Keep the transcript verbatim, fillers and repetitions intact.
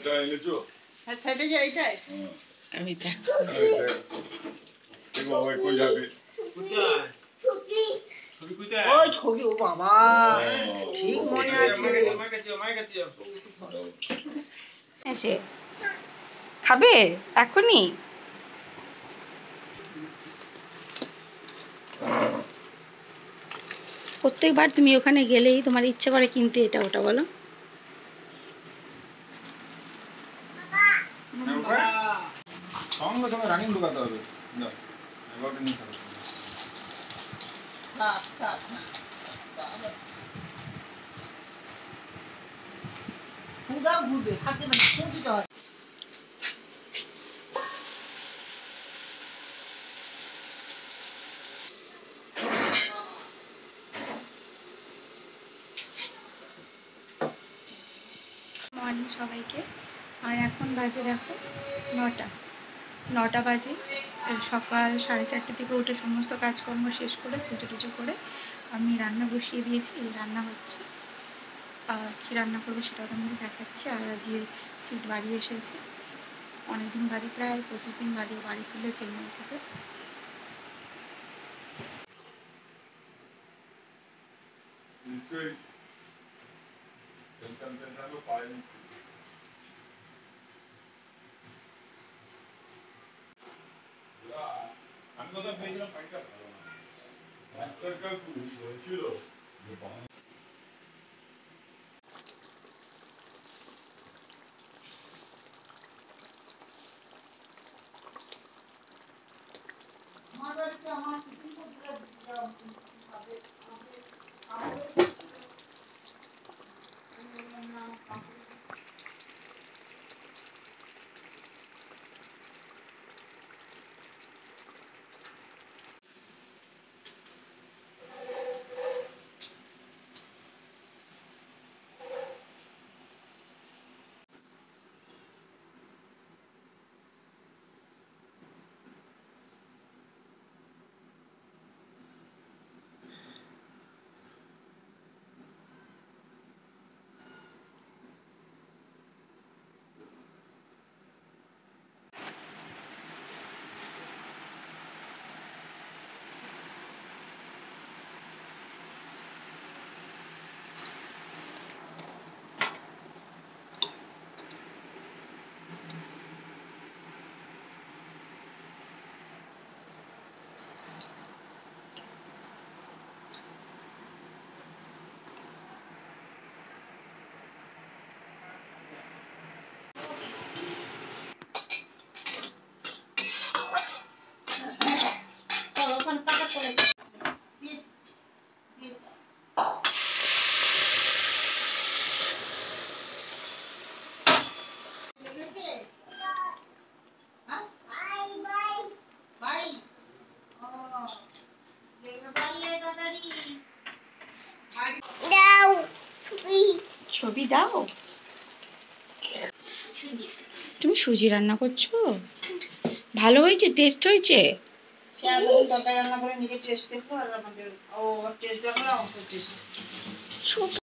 হ্যাঁ সাইডে যে এইটাই আমি দেখ ওই ছবি ও বাবা ঠিক মনে আছে এসে খাবে এখনই প্রত্যেকবার তুমি ওখানে গেলেই তোমার ইচ্ছে করে কিনতে এটা ওটা বলো সঙ্গে সঙ্গে রানিং ঢুকাতে হবে না এগারোটা নিয়ে থাকো থাক থাক ফুদা ঘুরবে খাদ্য মানে ফুঁ দিতে হয় মর্নিং সবাইকে আর এখন বাজে দেখো নটা নটা বাজে সকাল সাড়ে চারটে থেকে উঠে সমস্ত কাজকর্ম শেষ করে পুজো টুজো করে আমি রান্না বসিয়ে দিয়েছি রান্না হচ্ছে আর কী রান্না করবো সেটাও তোমাকে দেখাচ্ছি আর আজকে সিট বাড়ি এসেছে অনেকদিন বাদে প্রায় পঁচিশ দিন বাদে বাড়ি ফিরলো চেন্নাই থেকে নিশ্চয়ই টেনশন টেনশনও পায় নিশ্চয়ই আমি কথা পেয়েছিলাম ফাইটটা ভালো না ডাক্তারকে বলছিল যে আমার বাড়িতে আমার টিফিন করতে দিলাম খাবে খাবে ছবি দাও তুমি সুজি রান্না করছো ভালো হয়েছে টেস্ট হয়েছে সে আগে তরকারি রান্না করে নিজে টেস্ট দেখলো আর আমাদের ও টেস্ট দেখলো আমার টেস্ট